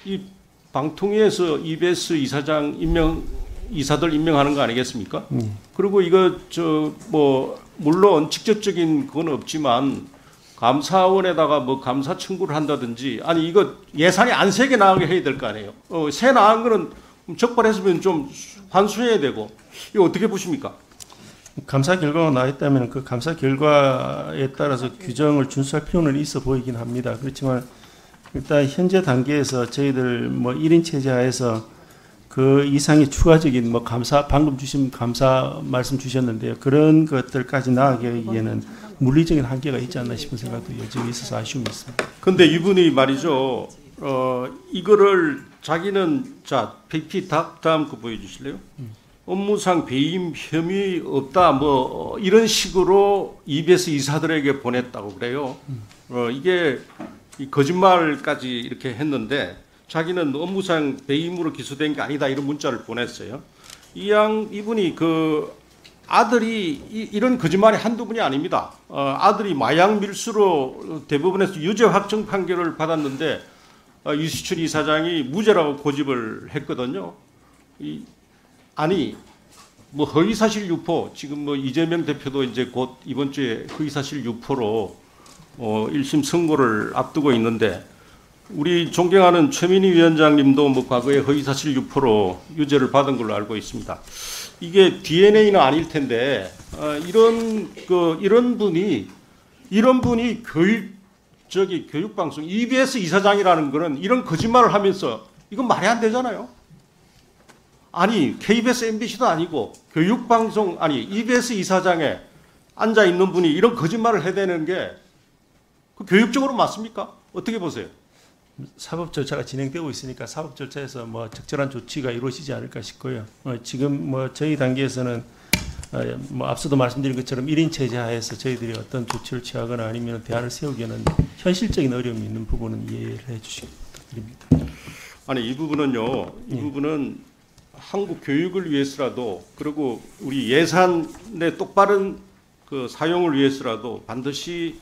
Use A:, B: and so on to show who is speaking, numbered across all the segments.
A: 이 방통위에서 EBS 이사장 이사들 임명하는 거 아니겠습니까? 그리고 이거 물론 직접적인 그건 없지만 감사원에다가 뭐 감사 청구를 한다든지 아니 이거 예산이 안 세게 나가게 해야 될 거 아니에요. 새 나간 거는 적발했으면 좀 환수해야 되고 이거 어떻게 보십니까?
B: 감사 결과가 나와 있다면 그 감사 결과에 따라서 규정을 준수할 필요는 있어 보이긴 합니다. 그렇지만 일단 현재 단계에서 저희들 뭐 1인 체제하에서 그 이상의 추가적인 뭐 감사 방금 주신 감사 말씀 주셨는데요. 그런 것들까지 나가기에는 물리적인 한계가 있지 않나 싶은 생각도 여전히 있어서 아쉬움이 있습니다.
A: 근데 이분이 말이죠. 이거를 자기는 자 PP 다음 거 보여주실래요? 업무상 배임 혐의 없다 뭐 이런 식으로 EBS 이사들에게 보냈다고 그래요. 이게 거짓말까지 이렇게 했는데 자기는 업무상 배임으로 기소된 게 아니다 이런 문자를 보냈어요. 이분이 그 아들이 이런 거짓말이 한두 분이 아닙니다. 아들이 마약 밀수로 대법원에서 유죄 확정 판결을 받았는데 유시춘 이사장이 무죄라고 고집을 했거든요. 아니 뭐 허위사실 유포 지금 뭐 이재명 대표도 이제 곧 이번 주에 허위사실 유포로 1심 선고를 앞두고 있는데 우리 존경하는 최민희 위원장님도 뭐 과거에 허위사실 유포로 유죄를 받은 걸로 알고 있습니다. 이게 DNA는 아닐 텐데 이런 분이 교육방송 EBS 이사장이라는 거는 이런 거짓말을 하면서 이건 말이 안 되잖아요. 아니 KBS, MBC도 아니고 교육방송 EBS 이사장에 앉아 있는 분이 이런 거짓말을 해대는 게 그 교육적으로 맞습니까? 어떻게 보세요?
B: 사법 절차가 진행되고 있으니까 사법 절차에서 뭐 적절한 조치가 이루어지지 않을까 싶고요. 지금 뭐 저희 단계에서는 뭐 앞서도 말씀드린 것처럼 1인 체제하에서 저희들이 어떤 조치를 취하거나 아니면 대안을 세우기에는 현실적인 어려움이 있는 부분은 이해를 해주시기 부탁드립니다.
A: 아니 이 부분은요. 이 부분은 한국 교육을 위해서라도 그리고 우리 예산의 똑바른 그 사용을 위해서라도 반드시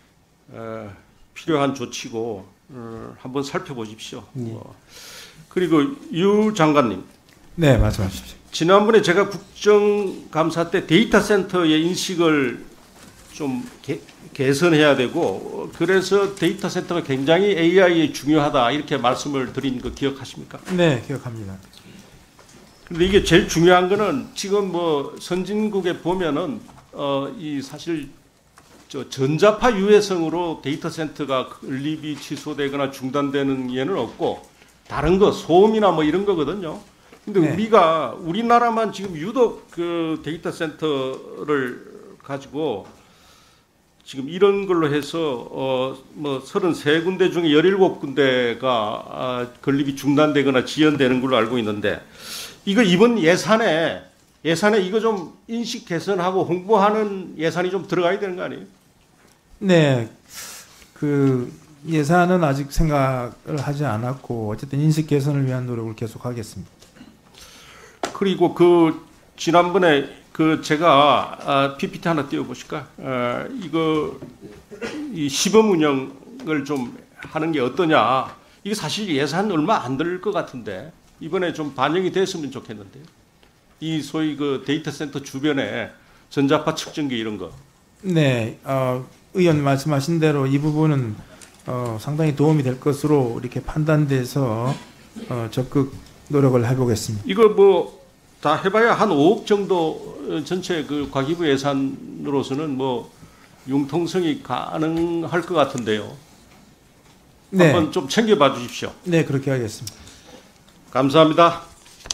A: 필요한 조치고 한번 살펴보십시오. 그리고 유 장관님.
C: 네, 말씀하십시오.
A: 지난번에 제가 국정감사 때 데이터 센터의 인식을 좀 개선해야 되고 그래서 데이터 센터가 굉장히 AI에 중요하다 이렇게 말씀을 드린 거 기억하십니까?
C: 네, 기억합니다.
A: 근데 이게 제일 중요한 거는 지금 뭐 선진국에 보면은 이 사실 전자파 유해성으로 데이터 센터가 건립이 취소되거나 중단되는 예는 없고 다른 거 소음이나 뭐 이런 거거든요. 근데
C: 네.
A: 우리나라만 지금 유독 그 데이터 센터를 가지고 지금 이런 걸로 해서 뭐 33군데 중에 17군데가 건립이 중단되거나 지연되는 걸로 알고 있는데 이거 이번 예산에 이거 좀 인식 개선하고 홍보하는 예산이 좀 들어가야 되는 거 아니에요?
C: 네, 그 예산은 아직 생각을 하지 않았고 어쨌든 인식 개선을 위한 노력을 계속하겠습니다.
A: 그리고 그 지난번에 그 제가 PPT 하나 띄워보실까? 이거 이 시범 운영을 좀 하는 게 어떠냐? 이게 사실 예산 얼마 안 들 것 같은데 이번에 좀 반영이 됐으면 좋겠는데요. 이 소위 그 데이터 센터 주변에 전자파 측정기 이런 거.
C: 네, 의원 말씀하신 대로 이 부분은 상당히 도움이 될 것으로 이렇게 판단돼서 적극 노력을 해보겠습니다.
A: 이거 뭐 다 해봐야 한 5억 정도 전체 그 과기부 예산으로서는 뭐 융통성이 가능할 것 같은데요. 네. 한번 좀 챙겨봐 주십시오.
C: 네, 그렇게 하겠습니다.
A: 감사합니다.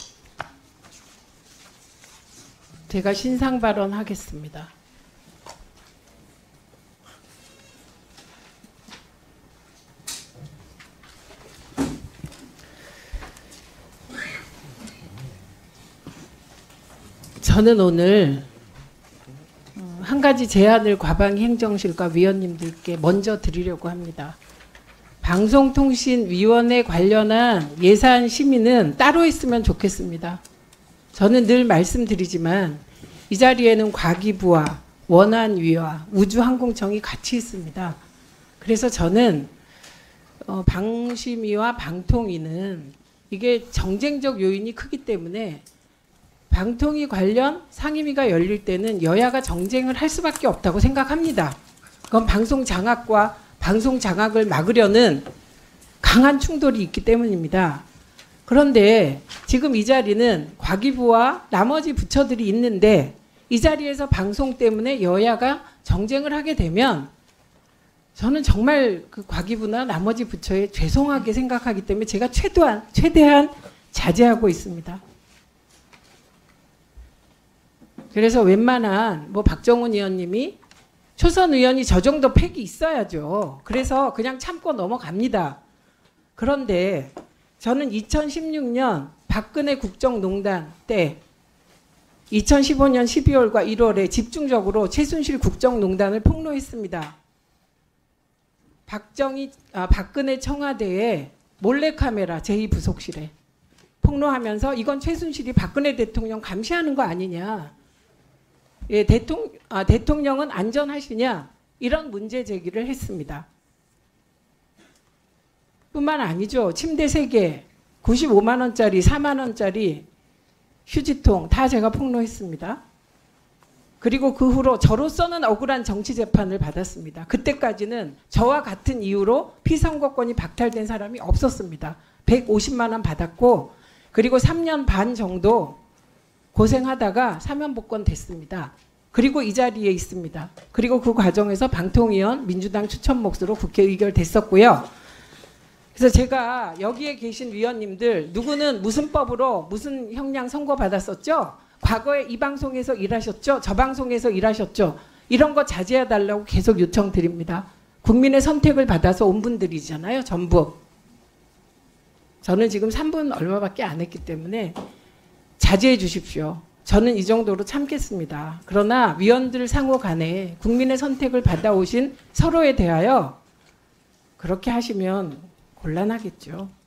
D: 제가 신상 발언하겠습니다. 저는 오늘 한 가지 제안을 과방행정실과 위원님들께 먼저 드리려고 합니다. 방송통신위원회 관련한 예산 심의는 따로 했으면 좋겠습니다. 저는 늘 말씀드리지만 이 자리에는 과기부와 원안위와 우주항공청이 같이 있습니다. 그래서 저는 방심위와 방통위는 이게 정쟁적 요인이 크기 때문에 방통위 관련 상임위가 열릴 때는 여야가 정쟁을 할 수밖에 없다고 생각합니다. 그건 방송 장악과 방송 장악을 막으려는 강한 충돌이 있기 때문입니다. 그런데 지금 이 자리는 과기부와 나머지 부처들이 있는데 이 자리에서 방송 때문에 여야가 정쟁을 하게 되면 저는 정말 그 과기부나 나머지 부처에 죄송하게 생각하기 때문에 제가 최대한 자제하고 있습니다. 그래서 웬만한 뭐 박정훈 의원님이 초선 의원이 저 정도 팩이 있어야죠. 그래서 그냥 참고 넘어갑니다. 그런데 저는 2016년 박근혜 국정농단 때 2015년 12월과 1월에 집중적으로 최순실 국정농단을 폭로했습니다. 박근혜 청와대에 몰래카메라 제2부속실에 폭로하면서 이건 최순실이 박근혜 대통령 감시하는 거 아니냐. 예, 대통령은 안전하시냐. 이런 문제 제기를 했습니다. 뿐만 아니죠. 침대 3개, 95만 원짜리, 4만 원짜리 휴지통 다 제가 폭로했습니다. 그리고 그 후로 저로서는 억울한 정치 재판을 받았습니다. 그때까지는 저와 같은 이유로 피선거권이 박탈된 사람이 없었습니다. 150만 원 받았고 그리고 3년 반 정도 고생하다가 사면복권 됐습니다. 그리고 이 자리에 있습니다. 그리고 그 과정에서 방통위원 민주당 추천 몫으로 국회 의결됐었고요. 그래서 제가 여기에 계신 위원님들 누구는 무슨 법으로 무슨 형량 선고받았었죠? 과거에 이 방송에서 일하셨죠? 저 방송에서 일하셨죠? 이런 거 자제해달라고 계속 요청드립니다. 국민의 선택을 받아서 온 분들이잖아요. 전부. 저는 지금 3분 얼마밖에 안 했기 때문에 자제해 주십시오. 저는 이 정도로 참겠습니다. 그러나 위원들 상호 간에 국민의 선택을 받아오신 서로에 대하여 그렇게 하시면 곤란하겠죠.